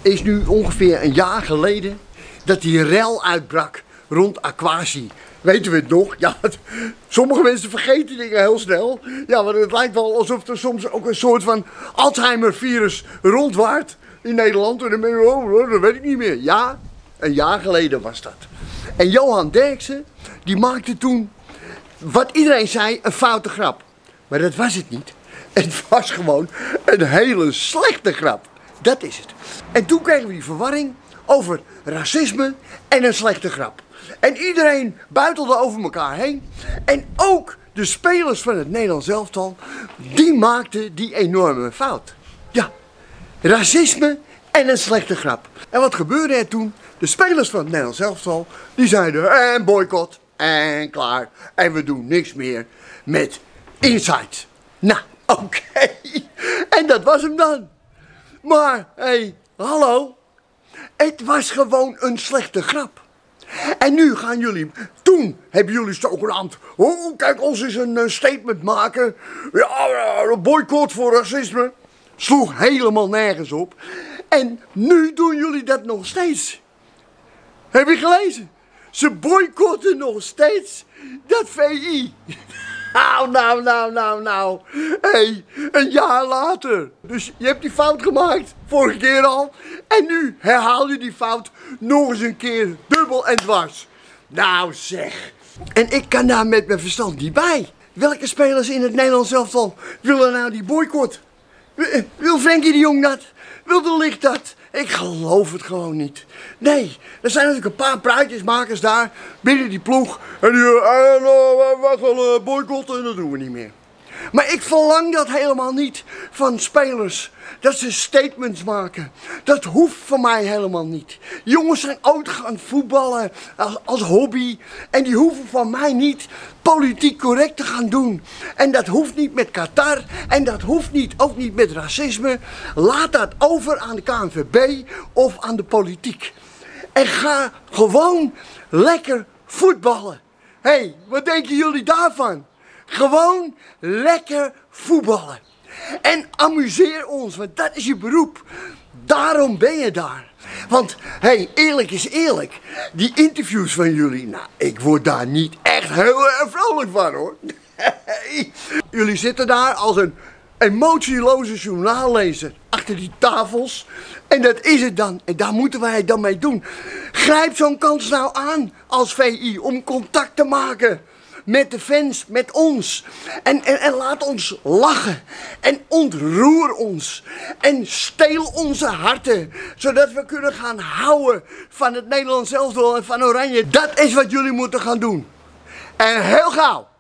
is nu ongeveer een jaar geleden dat die rel uitbrak rond Aquasi. Weten we het nog? Ja, sommige mensen vergeten dingen heel snel. Ja, maar het lijkt wel alsof er soms ook een soort van Alzheimer-virus rondwaart in Nederland. En dan ben je, oh, dat weet ik niet meer. Ja, een jaar geleden was dat. En Johan Derksen, die maakte toen, wat iedereen zei, een foute grap. Maar dat was het niet. Het was gewoon een hele slechte grap. Dat is het. En toen kregen we die verwarring over racisme en een slechte grap. En iedereen buitelde over elkaar heen. En ook de spelers van het Nederlands elftal, die maakten die enorme fout. Ja, racisme en een slechte grap. En wat gebeurde er toen? De spelers van het Nederlands elftal, die zeiden, en boycott, en klaar. En we doen niks meer met Insight. Nou, oké. En dat was hem dan. Maar, hé, hallo. Het was gewoon een slechte grap. En nu gaan jullie, toen hebben jullie zogenaamd, oh kijk, ons eens een statement maken. Ja, boycott voor racisme. Sloeg helemaal nergens op. En nu doen jullie dat nog steeds. Heb je gelezen? Ze boycotten nog steeds dat VI. Nou. Hé, een jaar later. Dus je hebt die fout gemaakt, vorige keer al. En nu herhaal je die fout nog eens een keer dubbel en dwars. Nou zeg. En ik kan daar met mijn verstand niet bij. Welke spelers in het Nederlands elftal willen nou die boycott? Wil Frenkie de Jong dat? Wil de Ligt dat? Ik geloof het gewoon niet. Nee, er zijn natuurlijk een paar praatjesmakers daar binnen die ploeg. En die we gaan boycotten en dat doen we niet meer. Maar ik verlang dat helemaal niet van spelers. Dat ze statements maken. Dat hoeft van mij helemaal niet. Jongens zijn ooit gaan voetballen als hobby. En die hoeven van mij niet politiek correct te gaan doen. En dat hoeft niet met Qatar. En dat hoeft niet, ook niet met racisme. Laat dat over aan de KNVB of aan de politiek. En ga gewoon lekker voetballen. Hé, wat denken jullie daarvan? Gewoon lekker voetballen. En amuseer ons, want dat is je beroep. Daarom ben je daar. Want, hé, eerlijk is eerlijk. Die interviews van jullie, nou, ik word daar niet echt heel erg vrolijk van, hoor. Jullie zitten daar als een emotieloze journaallezer achter die tafels. En dat is het dan. En daar moeten wij het dan mee doen. Grijp zo'n kans nou aan als VI om contact te maken met de fans, met ons. En laat ons lachen. En ontroer ons. En steel onze harten. Zodat we kunnen gaan houden van het Nederlands elftal en van Oranje. Dat is wat jullie moeten gaan doen. En heel gauw.